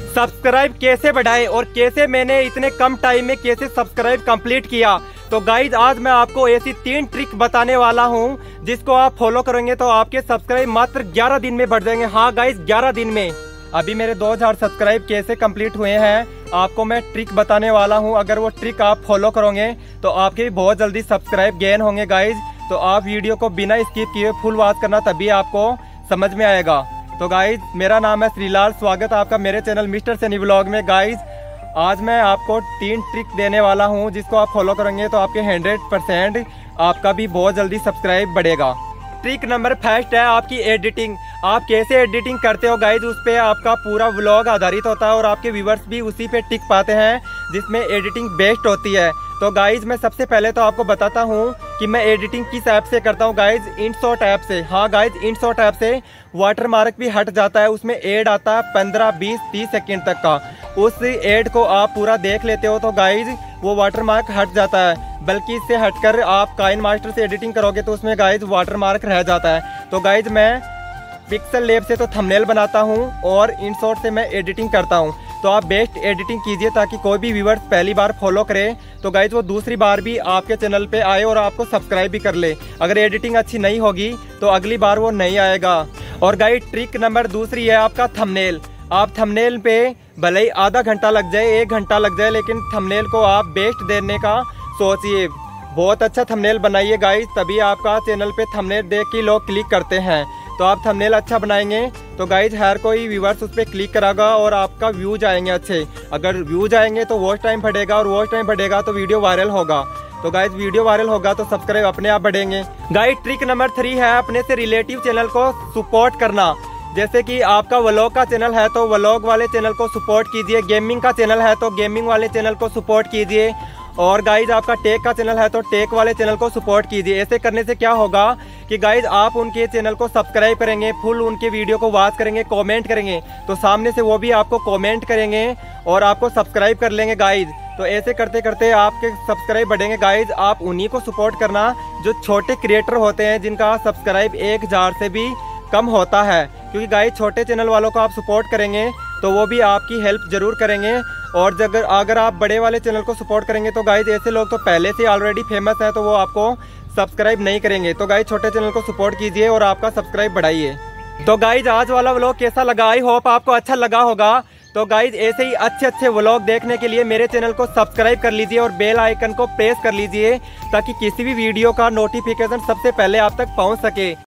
Subscribe कैसे बढ़ाए और कैसे मैंने इतने कम टाइम में कैसे सब्सक्राइब कंप्लीट किया। तो गाइज आज मैं आपको ऐसी 3 ट्रिक बताने वाला हूं जिसको आप फॉलो करेंगे तो आपके सब्सक्राइब मात्र 11 दिन में बढ़ जाएंगे। हाँ गाइज 11 दिन में। अभी मेरे 2000 सब्सक्राइब कैसे कंप्लीट हुए हैं आपको मैं ट्रिक बताने वाला हूं। अगर वो ट्रिक आप फॉलो करोगे तो आपके भी बहुत जल्दी सब्सक्राइब गेन होंगे गाइज। तो आप वीडियो को बिना स्किप किए फुल वॉच करना, तभी आपको समझ में आएगा। तो गाइज मेरा नाम है श्रीलाल, स्वागत है आपका मेरे चैनल मिस्टर सनी व्लॉग में। गाइज आज मैं आपको 3 ट्रिक देने वाला हूं जिसको आप फॉलो करेंगे तो आपके 100% आपका भी बहुत जल्दी सब्सक्राइब बढ़ेगा। ट्रिक नंबर फर्स्ट है आपकी एडिटिंग। आप कैसे एडिटिंग करते हो गाइज, उस पे आपका पूरा व्लॉग आधारित होता है और आपके व्यूवर्स भी उसी पे टिक पाते हैं जिसमें एडिटिंग बेस्ट होती है। तो गाइज मैं सबसे पहले तो आपको बताता हूँ कि मैं एडिटिंग किस ऐप से करता हूँ गाइज, InShot ऐप से। हाँ गाइज InShot ऐप से वाटरमार्क भी हट जाता है, उसमें एड आता है 15, 20, 30 सेकेंड तक का। उस एड को आप पूरा देख लेते हो तो गाइज वो वाटरमार्क हट जाता है। बल्कि इससे हटकर आप काइनमास्टर से एडिटिंग करोगे तो उसमें गाइज वाटरमार्क रह जाता है। तो गाइज मैं पिक्सल लैब से तो थंबनेल बनाता हूँ और InShot से मैं एडिटिंग करता हूँ। तो आप बेस्ट एडिटिंग कीजिए ताकि कोई भी व्यूवर्स पहली बार फॉलो करे तो गाइज वो दूसरी बार भी आपके चैनल पे आए और आपको सब्सक्राइब भी कर ले। अगर एडिटिंग अच्छी नहीं होगी तो अगली बार वो नहीं आएगा। और गाइज ट्रिक नंबर दूसरी है आपका थंबनेल। आप थंबनेल पे भले ही आधा घंटा लग जाए, 1 घंटा लग जाए, लेकिन थंबनेल को आप बेस्ट देने का सोचिए। बहुत अच्छा थंबनेल बनाइए गाइज, तभी आपका चैनल पे थंबनेल देख के लोग क्लिक करते हैं। तो आप थंबनेल अच्छा बनाएंगे तो गाइज हर कोई व्यूवर्स उस पर क्लिक करागा और आपका व्यूज आएंगे अच्छे। अगर व्यूज आएंगे तो वॉच टाइम बढ़ेगा और वॉच टाइम बढ़ेगा तो वीडियो वायरल होगा। तो गाइज वीडियो वायरल होगा तो सब्सक्राइब अपने आप बढ़ेंगे। गाइज ट्रिक नंबर 3 है अपने से रिलेटिव चैनल को सपोर्ट करना। जैसे कि आपका व्लॉग का चैनल है तो व्लॉग वाले चैनल को सपोर्ट कीजिए, गेमिंग का चैनल है तो गेमिंग वाले चैनल को सपोर्ट कीजिए, और गाइज आपका टेक का चैनल है तो टेक वाले चैनल को सपोर्ट कीजिए। ऐसे करने से क्या होगा कि गाइज आप उनके चैनल को सब्सक्राइब करेंगे, फुल उनके वीडियो को वॉच करेंगे, कमेंट करेंगे तो सामने से वो भी आपको कमेंट करेंगे और आपको सब्सक्राइब कर लेंगे गाइज। तो ऐसे करते करते आपके सब्सक्राइब बढ़ेंगे गाइज। आप उन्हीं को सपोर्ट करना जो छोटे क्रिएटर होते हैं जिनका सब्सक्राइब 1000 से भी कम होता है, क्योंकि गाइज छोटे चैनल वालों को आप सपोर्ट करेंगे तो वो भी आपकी हेल्प जरूर करेंगे। और अगर आप बड़े वाले चैनल को सपोर्ट करेंगे तो गाइज ऐसे लोग तो पहले से ऑलरेडी फेमस हैं तो वो आपको सब्सक्राइब नहीं करेंगे। तो गाइज छोटे चैनल को सपोर्ट कीजिए और आपका सब्सक्राइब बढ़ाइए। तो गाइज आज वाला व्लॉग कैसा लगा, आई होप आपको अच्छा लगा होगा। तो गाइज ऐसे ही अच्छे व्लॉग देखने के लिए मेरे चैनल को सब्सक्राइब कर लीजिए और बेल आइकन को प्रेस कर लीजिए ताकि किसी भी वीडियो का नोटिफिकेशन सबसे पहले आप तक पहुंच सके।